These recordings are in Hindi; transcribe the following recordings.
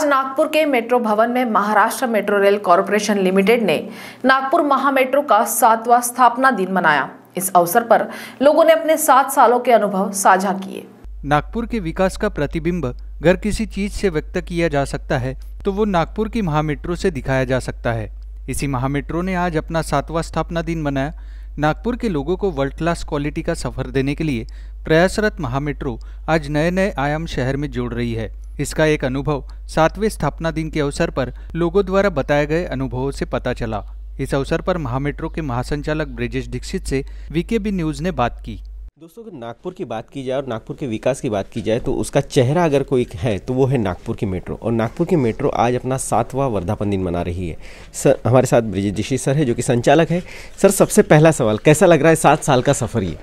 आज नागपुर के मेट्रो भवन में Maharashtra metro rail corporation limited ने नागपुर महामेट्रो का 7वां स्थापना दिन मनाया। इस अवसर पर लोगों ने अपने 7 सालों के अनुभव साझा किए। नागपुर के विकास का प्रतिबिंब अगर किसी चीज से व्यक्त किया जा सकता है तो वो नागपुर की महामेट्रो से दिखाया जा सकता है। इसी महामेट्रो ने आज अपना 7वां स्थापना दिन मनाया। नागपुर के लोगों को वर्ल्ड क्लास क्वालिटी का सफर देने के लिए प्रयासरत महामेट्रो आज नए नए आयाम शहर में जोड़ रही है। इसका एक अनुभव 7वें स्थापना दिन के अवसर पर लोगों द्वारा बताए गए अनुभवों से पता चला। इस अवसर पर महामेट्रो के महासंचालक ब्रिजेश दीक्षित से वीकेबी न्यूज ने बात की। दोस्तों, अगर नागपुर की बात की जाए और नागपुर के विकास की बात की जाए तो उसका चेहरा अगर कोई है तो वो है नागपुर की मेट्रो। और नागपुर की मेट्रो आज अपना 7वां वर्धापन दिन मना रही है। सर, हमारे साथ ब्रिजेश दीक्षित सर है जो कि संचालक है। सर, सबसे पहला सवाल, कैसा लग रहा है 7 साल का सफ़र? ये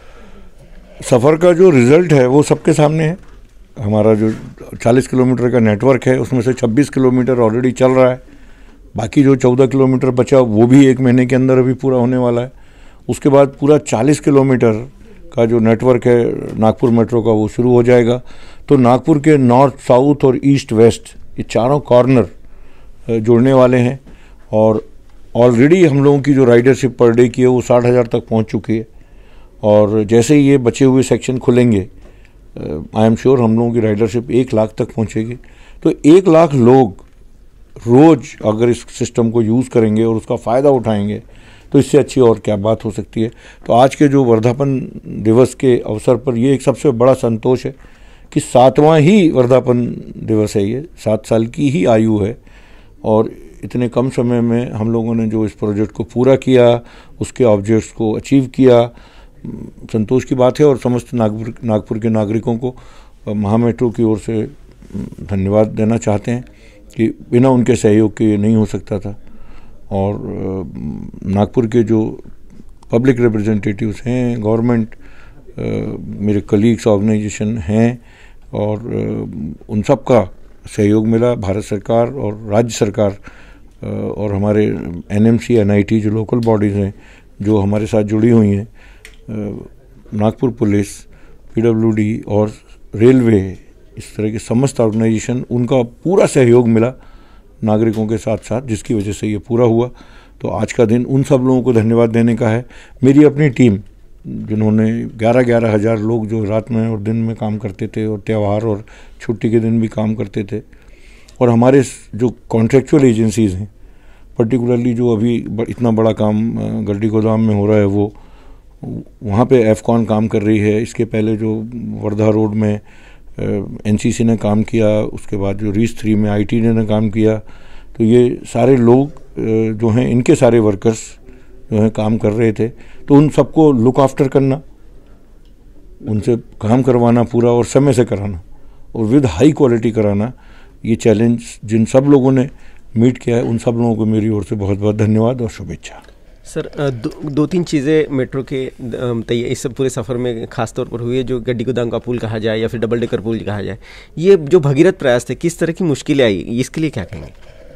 सफ़र का जो रिज़ल्ट है वो सबके सामने है। हमारा जो 40 किलोमीटर का नेटवर्क है उसमें से 26 किलोमीटर ऑलरेडी चल रहा है। बाकी जो 14 किलोमीटर बचा वो भी 1 महीने के अंदर अभी पूरा होने वाला है। उसके बाद पूरा 40 किलोमीटर का जो नेटवर्क है नागपुर मेट्रो का वो शुरू हो जाएगा। तो नागपुर के नॉर्थ, साउथ और ईस्ट, वेस्ट ये चारों कॉर्नर जुड़ने वाले हैं। और ऑलरेडी हम लोगों की जो राइडरशिप पर डे की है वो 60,000 तक पहुंच चुकी है। और जैसे ही ये बचे हुए सेक्शन खुलेंगे आई एम श्योर हम लोगों की राइडरशिप 1 लाख तक पहुंचेगी। तो 1 लाख लोग रोज़ अगर इस सिस्टम को यूज़ करेंगे और उसका फ़ायदा उठाएंगे तो इससे अच्छी और क्या बात हो सकती है। तो आज के जो वर्धापन दिवस के अवसर पर ये एक सबसे बड़ा संतोष है कि 7वां ही वर्धापन दिवस है। ये 7 साल की ही आयु है और इतने कम समय में हम लोगों ने जो इस प्रोजेक्ट को पूरा किया, उसके ऑब्जेक्ट्स को अचीव किया, संतोष की बात है। और समस्त नागपुर के नागरिकों को महामेट्रो की ओर से धन्यवाद देना चाहते हैं कि बिना उनके सहयोग के ये नहीं हो सकता था। और नागपुर के जो पब्लिक रिप्रेजेंटेटिव्स हैं, गवर्नमेंट, मेरे कलीग्स ऑर्गेनाइजेशन हैं और उन सब का सहयोग मिला। भारत सरकार और राज्य सरकार और हमारे एनएमसी, एनआईटी जो लोकल बॉडीज़ हैं जो हमारे साथ जुड़ी हुई हैं, नागपुर पुलिस, पीडब्ल्यूडी और रेलवे, इस तरह के समस्त ऑर्गेनाइजेशन, उनका पूरा सहयोग मिला नागरिकों के साथ साथ, जिसकी वजह से ये पूरा हुआ। तो आज का दिन उन सब लोगों को धन्यवाद देने का है। मेरी अपनी टीम जिन्होंने 11-11 हज़ार लोग जो रात में और दिन में काम करते थे और त्यौहार और छुट्टी के दिन भी काम करते थे। और हमारे जो कॉन्ट्रेक्चुअल एजेंसीज़ हैं, पर्टिकुलरली जो अभी इतना बड़ा काम गड्डी गोदाम में हो रहा है वो वहाँ पे एफकॉन काम कर रही है। इसके पहले जो वर्धा रोड में एनसीसी ने काम किया, उसके बाद जो रीस 3 में आईटी ने काम किया। तो ये सारे लोग जो हैं, इनके सारे वर्कर्स जो हैं काम कर रहे थे। तो उन सबको लुक आफ्टर करना, उनसे काम करवाना पूरा और समय से कराना और विद हाई क्वालिटी कराना, ये चैलेंज जिन सब लोगों ने मीट किया है उन सब लोगों को मेरी ओर से बहुत बहुत धन्यवाद और शुभेच्छा। सर, 2-3 चीज़ें मेट्रो के इस पूरे सफ़र में खास तौर पर हुई है, जो गड्डी गोदाम का पुल कहा जाए या फिर डबल डेकर पुल कहा जाए। ये जो भगीरथ प्रयास थे, किस तरह की मुश्किलें आई, इसके लिए क्या कहेंगे?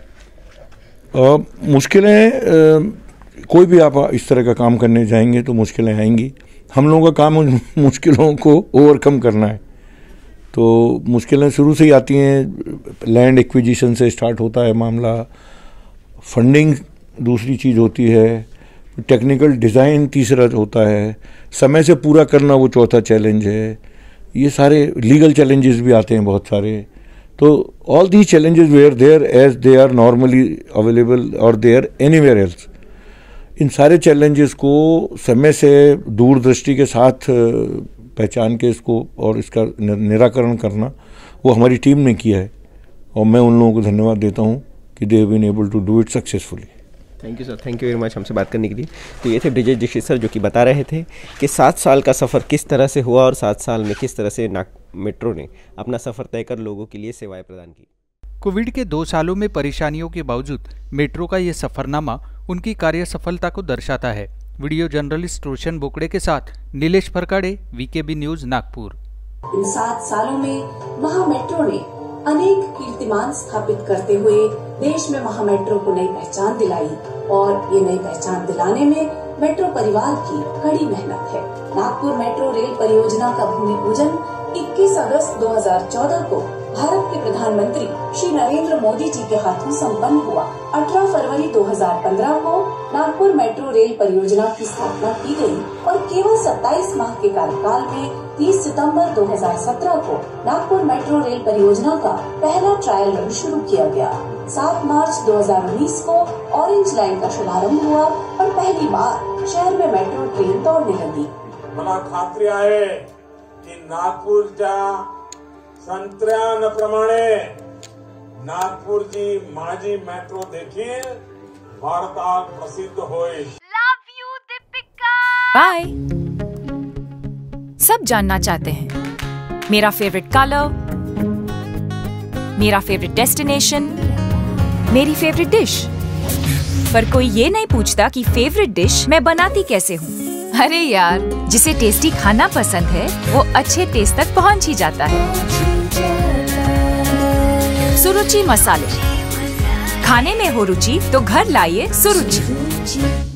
मुश्किलें कोई भी आप इस तरह का काम करने जाएंगे तो मुश्किलें आएंगी। हम लोगों का काम उन मुश्किलों को ओवरकम करना है। तो मुश्किलें शुरू से ही आती हैं। लैंड एक्विजिशन से स्टार्ट होता है मामला, फंडिंग दूसरी चीज़ होती है, टेक्निकल डिज़ाइन तीसरा होता है, समय से पूरा करना वो चौथा चैलेंज है। ये सारे लीगल चैलेंजेस भी आते हैं बहुत सारे। तो all these challenges where there as they are normally available और देयर एनीवेयर एल्स। इन सारे चैलेंजेस को समय से दूरदृष्टि के साथ पहचान के इसको और इसका निराकरण करना वो हमारी टीम ने किया है। और मैं उन लोगों को धन्यवाद देता हूँ कि they have been able to do it successfully. Thank you sir, thank you very much हमसे बात करने के लिए। तो ये थे ब्रिजेश दीक्षित सर जो कि बता रहे थे कि 7 साल का सफ़र किस तरह से हुआ और 7 साल में किस तरह से मेट्रो ने अपना सफ़र तय कर लोगों के लिए सेवाएं प्रदान की। कोविड के 2 सालों में परेशानियों के बावजूद मेट्रो का ये सफरनामा उनकी कार्य सफलता को दर्शाता है। वीडियो जर्नलिस्ट रोशन बोकड़े के साथ नीलेश फरकाड़े, वीकेबी न्यूज, नागपुर। इन 7 सालों में महामेट्रो ने अनेक कीर्तिमान स्थापित करते हुए देश में महामेट्रो को नई पहचान दिलाई और ये नई पहचान दिलाने में मेट्रो परिवार की कड़ी मेहनत है। नागपुर मेट्रो रेल परियोजना का भूमि पूजन 21 अगस्त 2014 को भारत के प्रधानमंत्री श्री नरेंद्र मोदी जी के हाथों संपन्न हुआ। 18 फरवरी 2015 को नागपुर मेट्रो रेल परियोजना की स्थापना की गई और केवल 27 माह के कार्यकाल में 30 सितंबर 2017 को नागपुर मेट्रो रेल परियोजना का पहला ट्रायल रन शुरू किया गया। 7 मार्च 2019 को ऑरेंज लाइन का शुभारंभ हुआ और पहली बार शहर में मेट्रो ट्रेन दौड़ने लगी। मला खात्री आहे की नागपूरच्या संत्र्याप्रमाणे नागपूरची माझी मेट्रो देखील भारतात प्रसिद्ध होईल। Love you Deepika. बाय। सब जानना चाहते हैं मेरा फेवरेट कलर, मेरा फेवरेट डेस्टिनेशन, मेरी फेवरेट डिश, पर कोई ये नहीं पूछता कि फेवरेट डिश मैं बनाती कैसे हूँ। अरे यार, जिसे टेस्टी खाना पसंद है वो अच्छे टेस्ट तक पहुँच ही जाता है। सुरुचि मसाले, खाने में हो रुचि तो घर लाइए सुरुचि।